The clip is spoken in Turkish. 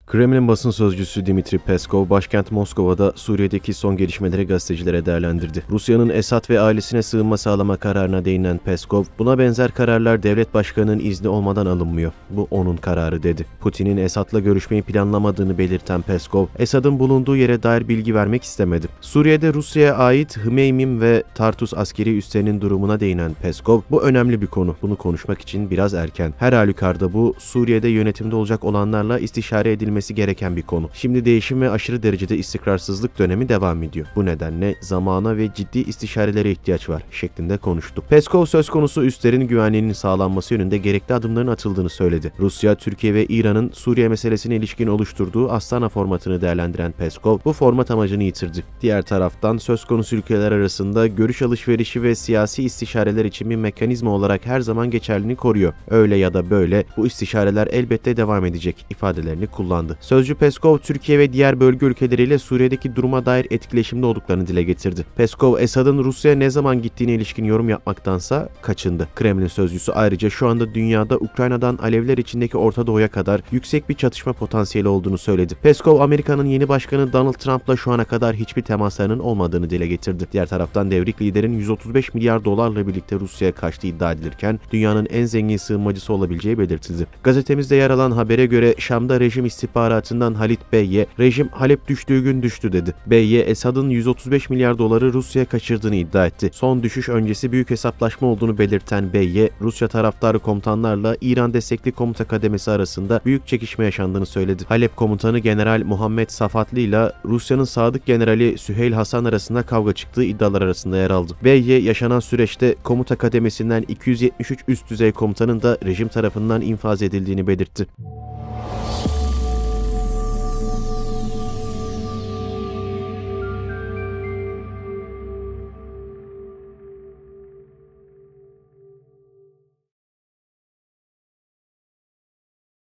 Kremlin basın sözcüsü Dmitri Peskov, başkent Moskova'da Suriye'deki son gelişmeleri gazetecilere değerlendirdi. Rusya'nın Esad ve ailesine sığınma sağlama kararına değinen Peskov, buna benzer kararlar devlet başkanının izni olmadan alınmıyor. Bu onun kararı dedi. Putin'in Esad'la görüşmeyi planlamadığını belirten Peskov, Esad'ın bulunduğu yere dair bilgi vermek istemedi. Suriye'de Rusya'ya ait Hmeymim ve Tartus askeri üslerinin durumuna değinen Peskov, bu önemli bir konu. Bunu konuşmak için biraz erken. Her halükarda bu, Suriye'de yönetimde olacak olanlarla istişare edilmesi gereken bir konu. Şimdi değişim ve aşırı derecede istikrarsızlık dönemi devam ediyor. Bu nedenle zamana ve ciddi istişarelere ihtiyaç var şeklinde konuştu. Peskov söz konusu üslerin güvenliğinin sağlanması yönünde gerekli adımların atıldığını söyledi. Rusya, Türkiye ve İran'ın Suriye meselesine ilişkin oluşturduğu Astana formatını değerlendiren Peskov, bu format amacını yitirdi. Diğer taraftan söz konusu ülkeler arasında görüş alışverişi ve siyasi istişareler için bir mekanizma olarak her zaman geçerliliğini koruyor. Öyle ya da böyle bu istişareler elbette devam edecek ifadelerini kullandı. Sözcü Peskov, Türkiye ve diğer bölge ülkeleriyle Suriye'deki duruma dair etkileşimde olduklarını dile getirdi. Peskov, Esad'ın Rusya'ya ne zaman gittiğine ilişkin yorum yapmaktansa kaçındı. Kremlin sözcüsü ayrıca şu anda dünyada Ukrayna'dan Alevler içindeki Orta Doğu'ya kadar yüksek bir çatışma potansiyeli olduğunu söyledi. Peskov, Amerika'nın yeni başkanı Donald Trump'la şu ana kadar hiçbir temaslarının olmadığını dile getirdi. Diğer taraftan devrik liderin 135 milyar dolarla birlikte Rusya'ya kaçtığı iddia edilirken dünyanın en zengin sığınmacısı olabileceği belirtildi. Gazetemizde yer alan habere göre Şam'da rejim istihbaratından Halit Beyye, rejim Halep düştüğü gün düştü dedi. Beyye, Esad'ın 135 milyar doları Rusya'ya kaçırdığını iddia etti. Son düşüş öncesi büyük hesaplaşma olduğunu belirten Beyye, Rusya taraftarı komutanlarla İran destekli komuta kademesi arasında büyük çekişme yaşandığını söyledi. Halep komutanı General Muhammed Safatli ile Rusya'nın sadık generali Süheyl Hasan arasında kavga çıktığı iddialar arasında yer aldı. Beyye, yaşanan süreçte komuta kademesinden 273 üst düzey komutanın da rejim tarafından infaz edildiğini belirtti.